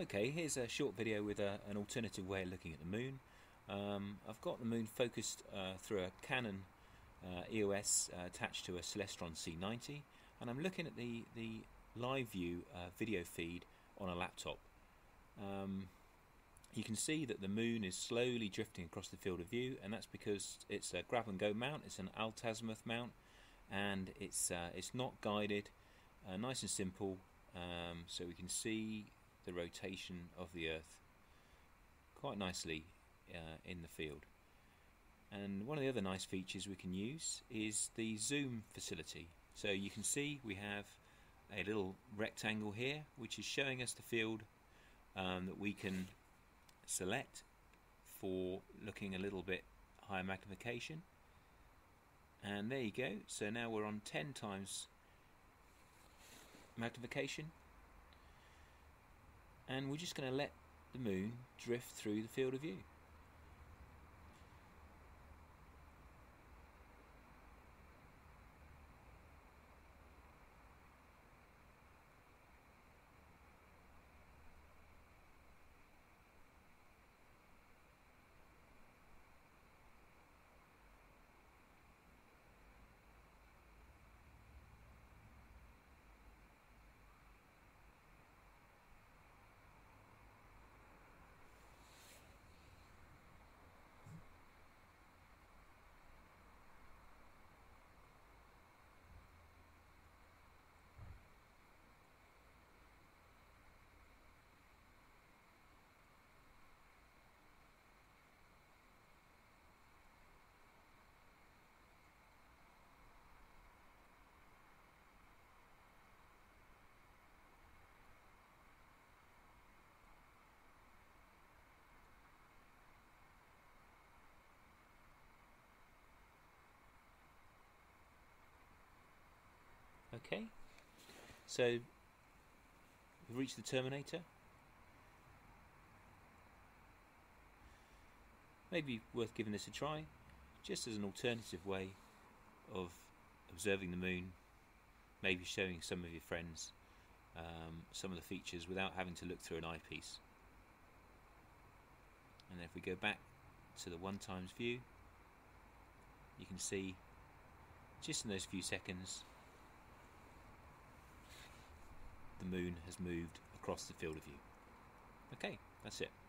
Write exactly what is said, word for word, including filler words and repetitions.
Okay, here's a short video with a, an alternative way of looking at the moon. Um, I've got the moon focused uh, through a Canon uh, E O S uh, attached to a Celestron C ninety, and I'm looking at the, the LiveView uh, video feed on a laptop. Um, you can see that the moon is slowly drifting across the field of view, and that's because it's a grab and go mount. It's an altazimuth mount, and it's uh, it's not guided, uh, nice and simple, um, so we can see the rotation of the Earth quite nicely uh, in the field. And one of the other nice features we can use is the zoom facility. So you can see we have a little rectangle here which is showing us the field um, that we can select for looking a little bit higher magnification. And there you go, so now we're on ten times magnification, and we're just going to let the moon drift through the field of view. Okay, so we've reached the terminator. Maybe worth giving this a try, just as an alternative way of observing the moon, maybe showing some of your friends um, some of the features without having to look through an eyepiece. And if we go back to the one times view, you can see just in those few seconds the moon has moved across the field of view. Okay, that's it.